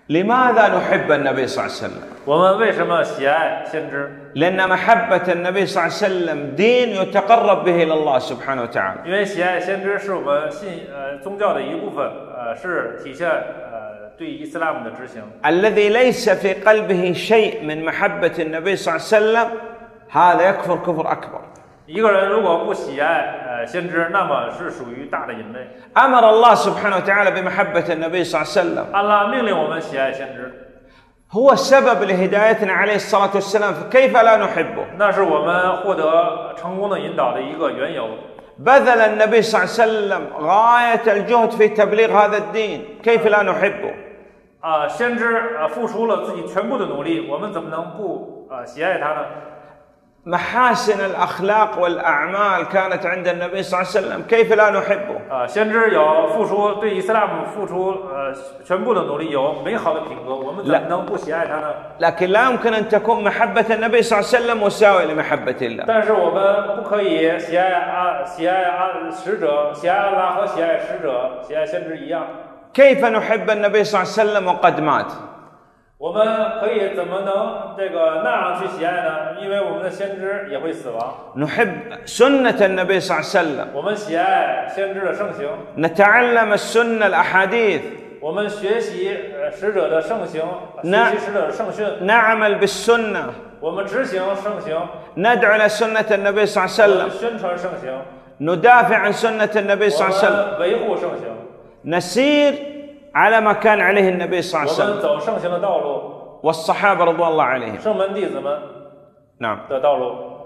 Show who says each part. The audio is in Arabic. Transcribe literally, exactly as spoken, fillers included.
Speaker 1: لماذا نحب النبي صلى الله عليه وسلم؟
Speaker 2: 我们为什么喜爱先知？
Speaker 1: لأن محبة النبي صلى الله عليه وسلم دين يتقرب به إلى الله سبحانه وتعالى.
Speaker 2: 因为喜爱先知是我们信呃宗教的一部分，呃是体现呃对伊斯兰的执行。
Speaker 1: الذي ليس في قلبه شيء من محبة النبي صلى الله عليه وسلم هذا يكفر كفر أكبر.
Speaker 2: 一个人如果不喜爱呃先知，那么是属于大的淫类。
Speaker 1: أمر الله سبحانه وتعالى بمحبة النبي صلى الله عليه وسلم.
Speaker 2: 安拉命令我们喜爱先知，
Speaker 1: هو السبب لهدايتنا عليه الصلاة والسلام، فكيف لا نحبه؟
Speaker 2: 那是我们获得成功的引导的一个缘由。
Speaker 1: بذل النبي صلى الله عليه وسلم غاية الجهد في تبليغ هذا الدين، كيف لا نحبه؟
Speaker 2: 啊，先知啊付出了自己全部的努力，我们怎么能不啊喜爱他呢？
Speaker 1: محاسن الأخلاق والأعمال كانت عند النبي صلى الله عليه وسلم، كيف لا نحبه؟
Speaker 2: 啊，先知有付出对伊斯兰姆付出呃全部的努力，有美好的品格，我们怎么能不喜爱他呢？
Speaker 1: لكن لا يمكن أن تكون محبة النبي صلى الله عليه وسلم مساوية لمحبة الله.
Speaker 2: 但是我们不可以喜爱啊喜爱啊使者，喜爱安拉和喜爱使者、喜爱先知一样。
Speaker 1: كيف نحب النبي صلى الله عليه وسلم وقد مات؟
Speaker 2: 我们可以怎么能这个那样去喜爱呢？因为我们的先知也会死亡。
Speaker 1: نحب سنة النبي صلى الله عليه وسلم.
Speaker 2: 我们喜爱先知的圣行，
Speaker 1: نتعلم السنة الأحاديث.
Speaker 2: 我们学习呃使者的圣行，学习使者的圣训，
Speaker 1: نعمل بالسنة.
Speaker 2: 我们执行圣行，
Speaker 1: ندعو إلى سنة النبي صلى الله عليه
Speaker 2: 我们
Speaker 1: وسلم.
Speaker 2: 宣传圣行，
Speaker 1: ندافع عن سنة النبي
Speaker 2: 我
Speaker 1: صلى الله عليه وسلم.
Speaker 2: 们维护圣行，
Speaker 1: نسير على ما كان عليه النبي صلى الله
Speaker 2: 我
Speaker 1: عليه
Speaker 2: 们
Speaker 1: وسلم
Speaker 2: 走圣行的道路，
Speaker 1: والصحابة رضوان الله عليهم.
Speaker 2: 圣门弟子们
Speaker 1: نعم.
Speaker 2: 的道路。